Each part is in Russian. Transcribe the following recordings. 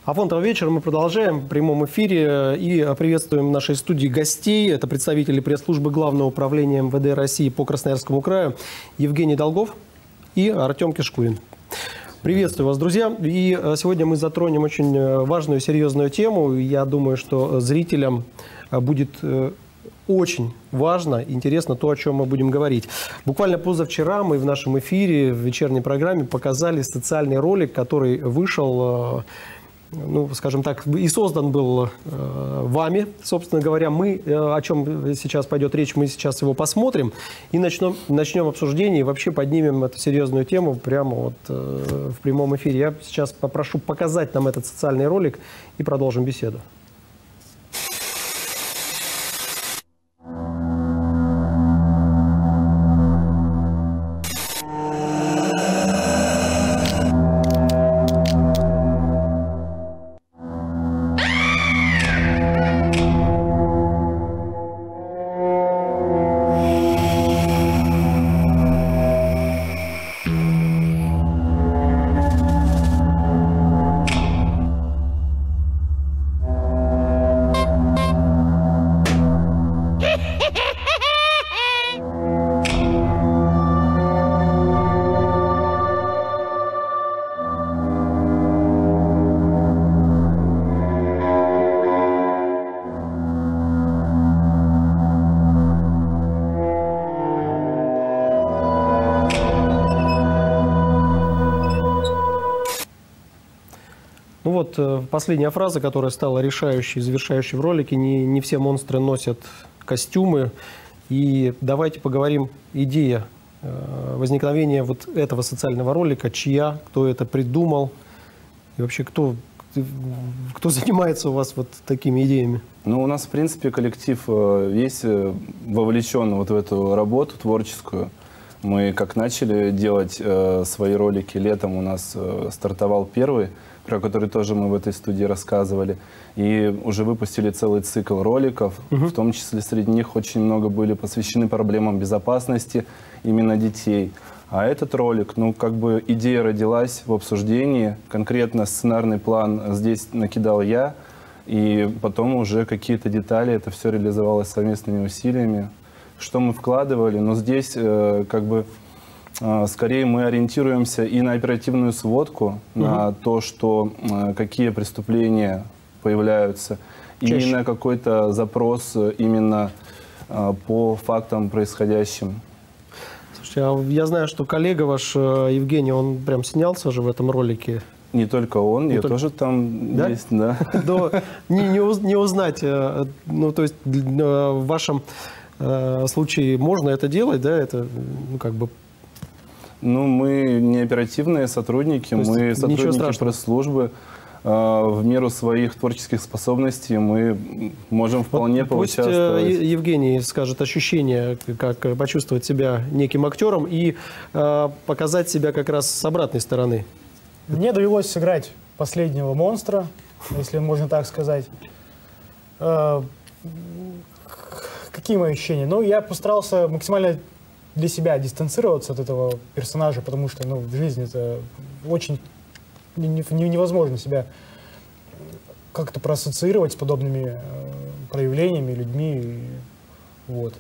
Афонтово вечер мы продолжаем в прямом эфире и приветствуем в нашей студии гостей. Это представители пресс-службы Главного управления МВД России по Красноярскому краю Евгений Долгов и Артем Кишкурин. Приветствую вас, друзья. И сегодня мы затронем очень важную, серьезную тему. Я думаю, что зрителям будет очень важно, интересно то, о чем мы будем говорить. Буквально позавчера мы в нашем эфире, в вечерней программе показали социальный ролик, который вышел, ну, скажем так, и создан был вами, собственно говоря. Мы, о чем сейчас пойдет речь, мы сейчас его посмотрим и начнем обсуждение, и вообще поднимем эту серьезную тему прямо вот в прямом эфире. Я сейчас попрошу показать нам этот социальный ролик и продолжим беседу. Ну вот последняя фраза, которая стала решающей, завершающей в ролике. Не все монстры носят костюмы. И давайте поговорим, идея возникновения вот этого социального ролика, чья, кто это придумал, и вообще кто занимается у вас вот такими идеями? Ну, у нас, в принципе, коллектив весь вовлечен вот в эту работу творческую. Мы как начали делать свои ролики летом, у нас стартовал первый, про который тоже мы в этой студии рассказывали. И уже выпустили целый цикл роликов, в том числе среди них очень много были посвящены проблемам безопасности именно детей. А этот ролик, ну, как бы идея родилась в обсуждении, конкретно сценарный план здесь накидал я, и потом уже какие-то детали, это все реализовалось совместными усилиями. Что мы вкладывали, но здесь как бы скорее мы ориентируемся и на оперативную сводку, на то, что какие преступления появляются, и на какой-то запрос именно по фактам происходящим. Слушайте, а я знаю, что коллега ваш Евгений, он прям снялся же в этом ролике. Не только он, я тоже там есть, да. Не узнать, ну то есть в вашем случае можно это делать, да, это ну как бы... Ну, мы не оперативные сотрудники, мы сотрудники пресс-службы. В меру своих творческих способностей мы можем вполне поучаствовать. Пусть Евгений скажет ощущение, как почувствовать себя неким актером и показать себя как раз с обратной стороны. Мне довелось сыграть последнего монстра, если можно так сказать. Какие мои ощущения? Ну, я постарался максимально для себя дистанцироваться от этого персонажа, потому что ну, в жизни это очень невозможно себя как-то проассоциировать с подобными проявлениями, людьми. Вот.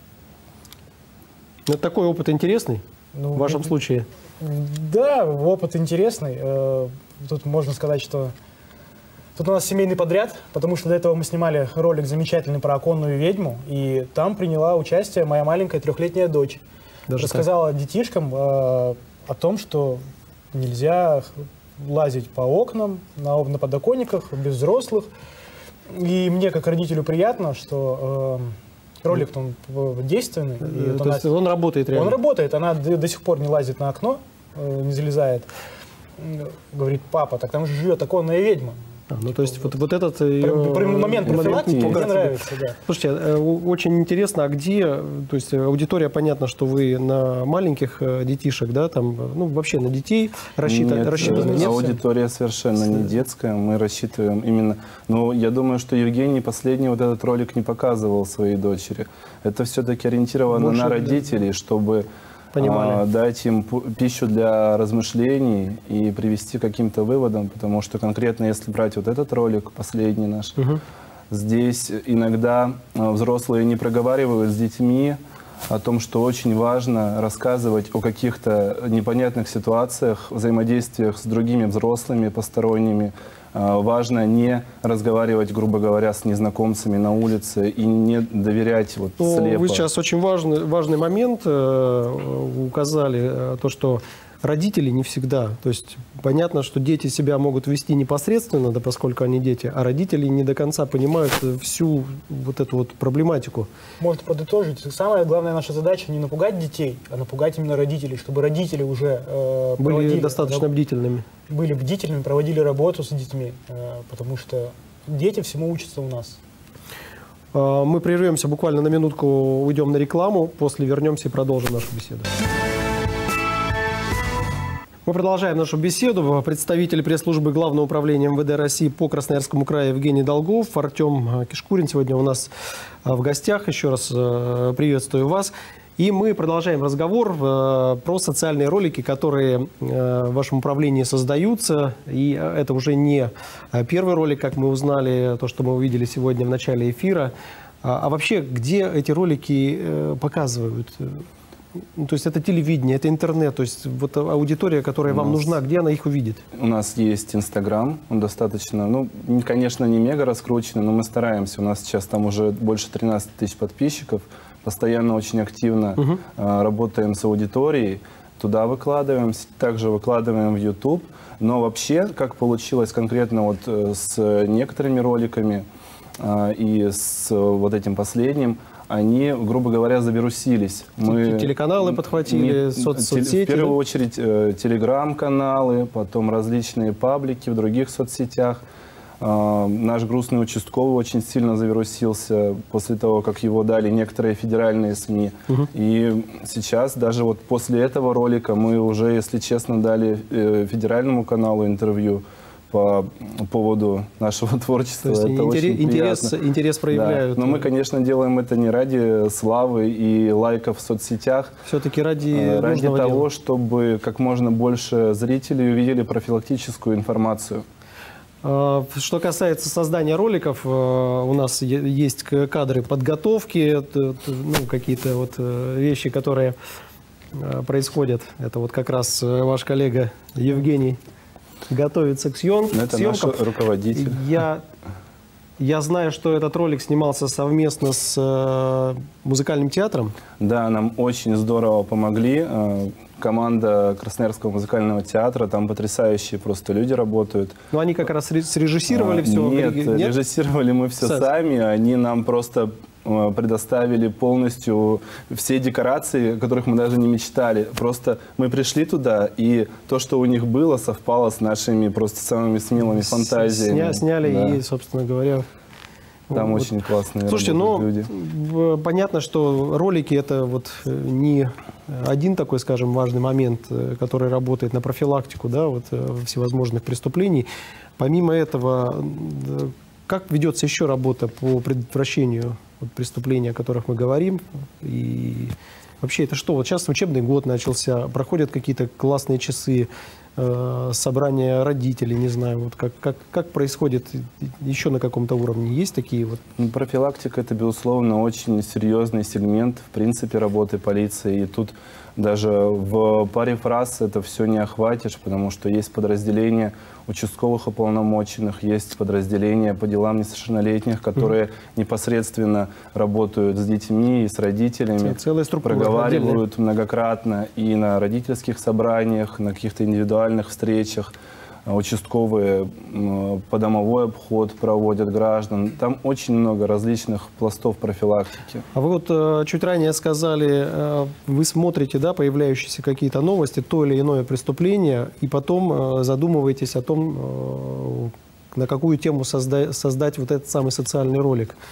Это такой опыт интересный в вашем случае? Да, опыт интересный. Тут можно сказать, что тут у нас семейный подряд, потому что до этого мы снимали ролик замечательный про оконную ведьму, и там приняла участие моя маленькая 3-летняя дочь. Рассказала детишкам о том, что нельзя лазить по окнам, на подоконниках, без взрослых. И мне, как родителю, приятно, что ролик он действенный. То есть он работает реально? Он работает, она до сих пор не лазит на окно, не залезает. Говорит: папа, так там же живет оконная ведьма. Ну, то есть вот этот момент профилактики мне нравится, да. Слушайте, очень интересно, а где, то есть аудитория, понятно, что вы на маленьких детишек, да, там, ну, вообще на детей рассчитаны? Нет, аудитория совершенно не детская, мы рассчитываем именно, но я думаю, что Евгений последний вот этот ролик не показывал своей дочери. Это все-таки ориентировано на родителей, чтобы понимали. Дать им пищу для размышлений и привести к каким-то выводам, потому что конкретно, если брать вот этот ролик, последний наш, здесь иногда взрослые не проговаривают с детьми о том, что очень важно рассказывать о каких-то непонятных ситуациях, взаимодействиях с другими взрослыми, посторонними. Важно не разговаривать, грубо говоря, с незнакомцами на улице и не доверять вот слепо. Вы сейчас очень важный момент указали, то, что родители не всегда. То есть понятно, что дети себя могут вести непосредственно, да, поскольку они дети, а родители не до конца понимают всю вот эту вот проблематику. Можно подытожить. Самая главная наша задача не напугать детей, а напугать именно родителей, чтобы родители уже были достаточно бдительными. Были бдительными, проводили работу с детьми, потому что дети всему учатся у нас. Мы прервемся буквально на минутку, уйдем на рекламу, после вернемся и продолжим нашу беседу. Мы продолжаем нашу беседу. Представитель пресс-службы Главного управления МВД России по Красноярскому краю Евгений Долгов, Артем Кишкурин сегодня у нас в гостях. Еще раз приветствую вас. И мы продолжаем разговор про социальные ролики, которые в вашем управлении создаются. И это уже не первый ролик, как мы узнали, то, что мы увидели сегодня в начале эфира. А вообще, где эти ролики показывают? То есть это телевидение, это интернет, то есть вот аудитория, которая вам нужна, где она их увидит? У нас есть Инстаграм, он достаточно, ну, конечно, не мега раскрученный, но мы стараемся. У нас сейчас там уже больше 13 тысяч подписчиков, постоянно очень активно работаем с аудиторией, туда выкладываем, также выкладываем в YouTube. Но вообще, как получилось конкретно вот с некоторыми роликами и с вот этим последним, они, грубо говоря, завирусились. Мы телеканалы подхватили, соцсети? В первую очередь телеграм-каналы, потом различные паблики в других соцсетях. Наш грустный участковый очень сильно завирусился после того, как его дали некоторые федеральные СМИ. И сейчас, даже вот после этого ролика, мы уже, если честно, дали федеральному каналу интервью по поводу нашего творчества. То есть это интерес проявляют. Да. Но мы, конечно, делаем это не ради славы и лайков в соцсетях. Все-таки ради того, дела. чтобы как можно больше зрителей увидели профилактическую информацию. Что касается создания роликов, у нас есть кадры подготовки, какие-то вот вещи, которые происходят. Это вот как раз ваш коллега Евгений готовится к съемкам. Это наш руководитель. Я знаю, что этот ролик снимался совместно с музыкальным театром. Да, нам очень здорово помогли. Команда Красноярского музыкального театра, там потрясающие просто люди работают. Но они как раз срежиссировали все? Нет, режиссировали мы все сами. Они нам просто предоставили полностью все декорации, о которых мы даже не мечтали. Просто мы пришли туда, и то, что у них было, совпало с нашими просто самыми смелыми фантазиями. Сняли, да. И, собственно говоря... Там вот очень классные люди. Понятно, что ролики — это вот не один такой, скажем, важный момент, который работает на профилактику, да, вот, всевозможных преступлений. Помимо этого, как ведется еще работа по предотвращению преступлений, о которых мы говорим? И вообще это что? Вот сейчас учебный год начался, проходят какие-то классные часы, собрания родителей, не знаю, вот как происходит еще на каком-то уровне? Есть такие вот? Профилактика — это, безусловно, очень серьезный сегмент, в принципе, работы полиции. И тут даже в паре фраз это все не охватишь, потому что есть подразделения участковых уполномоченных, есть подразделения по делам несовершеннолетних, которые непосредственно работают с детьми и с родителями, проговаривают многократно и на родительских собраниях, на каких-то индивидуальных встречах. Участковые подомовой обход проводят граждан. Там очень много различных пластов профилактики. А вы вот чуть ранее сказали, вы смотрите, да, появляющиеся какие-то новости, то или иное преступление, и потом задумываетесь о том, на какую тему создать вот этот самый социальный ролик.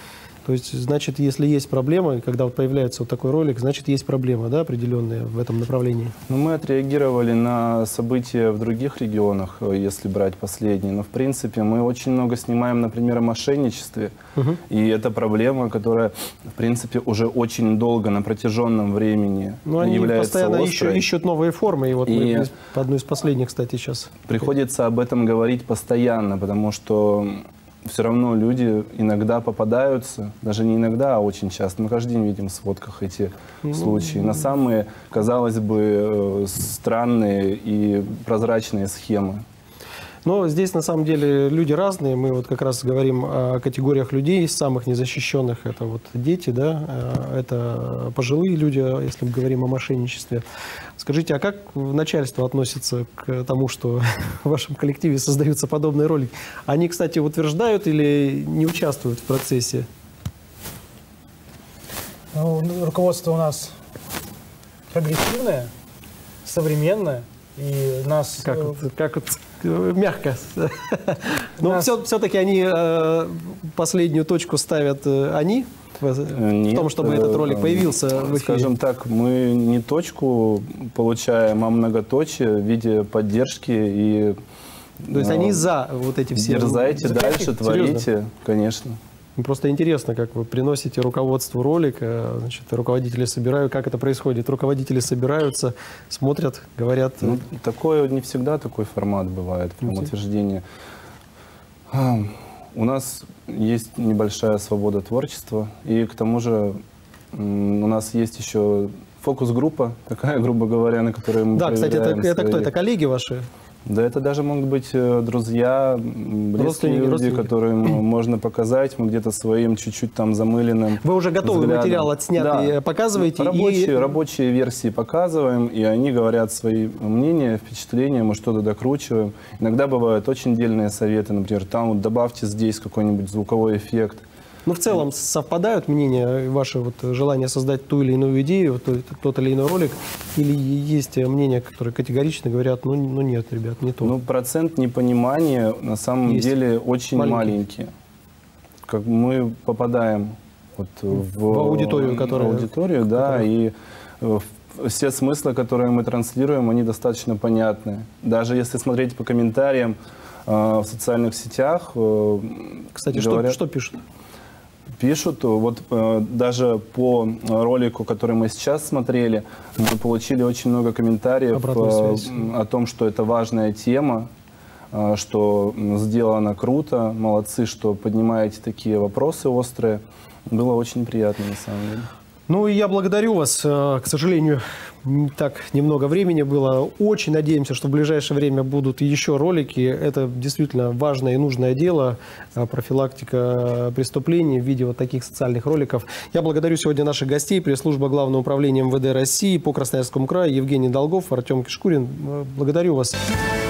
То есть, значит, если есть проблема, когда вот появляется вот такой ролик, значит, есть проблема, да, определенная в этом направлении? Ну, мы отреагировали на события в других регионах, если брать последние. Но, в принципе, мы очень много снимаем, например, о мошенничестве. И это проблема, которая, в принципе, уже очень долго, на протяженном времени они является постоянно острой. ищут новые формы. И вот мы одну из последних, кстати, сейчас. Приходится об этом говорить постоянно, потому что все равно люди иногда попадаются, даже не иногда, а очень часто. Мы каждый день видим в сводках эти случаи. На самые, казалось бы, странные и прозрачные схемы. Но здесь на самом деле люди разные. Мы вот как раз говорим о категориях людей, самых незащищенных. Это вот дети, да, это пожилые люди, если мы говорим о мошенничестве. Скажите, а как начальство относится к тому, что в вашем коллективе создаются подобные ролики? Они, кстати, утверждают или не участвуют в процессе? Ну, руководство у нас прогрессивное, современное. И нас... Как мягко. Но все-таки они последнюю точку ставят они в том, чтобы этот ролик появился в эфире. Скажем так, мы не точку получаем, а многоточие в виде поддержки. И, то есть они за вот эти все... Дерзайте дальше, творите, конечно. Просто интересно, как вы приносите руководству ролик, значит, руководители собирают, как это происходит. Руководители собираются, смотрят, говорят. Ну, такое не всегда такой формат бывает, прям утверждение. У нас есть небольшая свобода творчества, и к тому же у нас есть еще фокус-группа, такая, грубо говоря, на которой мы Да, кстати, это кто? Это коллеги ваши? Да, это даже могут быть друзья, близкие люди, которым можно показать. Мы где-то своим чуть-чуть там замыленным Вы уже готовый взглядом. материал отснятый, да, показываете? Рабочие версии показываем, и они говорят свои мнения, впечатления, мы что-то докручиваем. Иногда бывают очень дельные советы, например, там вот добавьте здесь какой-нибудь звуковой эффект. Ну, в целом, совпадают мнения, ваше вот желание создать ту или иную идею, тот или иной ролик, или есть мнения, которые категорично говорят, ну нет, ребят, не то? Ну, процент непонимания на самом деле очень маленький. Как мы попадаем вот в аудиторию, да, и все смыслы, которые мы транслируем, они достаточно понятны. Даже если смотреть по комментариям в социальных сетях. Кстати, говорят, что пишут? Пишут, вот даже по ролику, который мы сейчас смотрели, мы получили очень много комментариев о том, что это важная тема, что сделано круто, молодцы, что поднимаете такие вопросы острые. Было очень приятно, на самом деле. Ну и я благодарю вас. К сожалению, так немного времени было. Очень надеемся, что в ближайшее время будут еще ролики. Это действительно важное и нужное дело. Профилактика преступлений в виде вот таких социальных роликов. Я благодарю сегодня наших гостей. Пресс-служба Главного управления МВД России по Красноярскому краю Евгений Долгов, Артем Кишкурин. Благодарю вас.